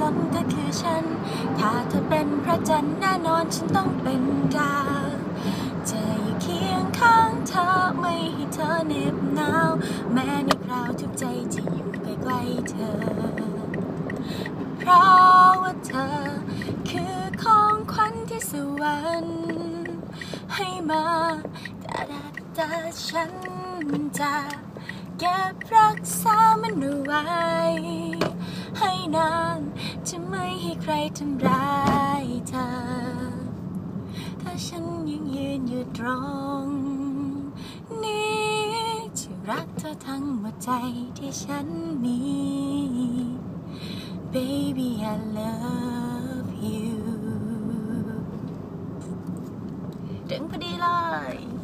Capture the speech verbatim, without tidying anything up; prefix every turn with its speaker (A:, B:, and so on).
A: ลมเธอคือฉันถ้าเธอเป็นพระจันทร์แน่นอนฉันต้องเป็นดาวจะอยู่เคียงข้างเธอไม่ให้เธอเหน็บหนาวแม้ในคราวทุกใจจะอยู่ใกล้ๆเธอเพราะว่าเธอคือของขวัญที่สวรรค์ให้มาแต่แต่ฉันจะเก็บรักษามันเอาไว้ให้นานจะไม่ให้ใครทำร้ายเธอถ้าฉันยังยืนอยู่ตรงนี้จะรักเธอทั้งหมดใจที่ฉันมี Baby I love you ถึงพอดีเลย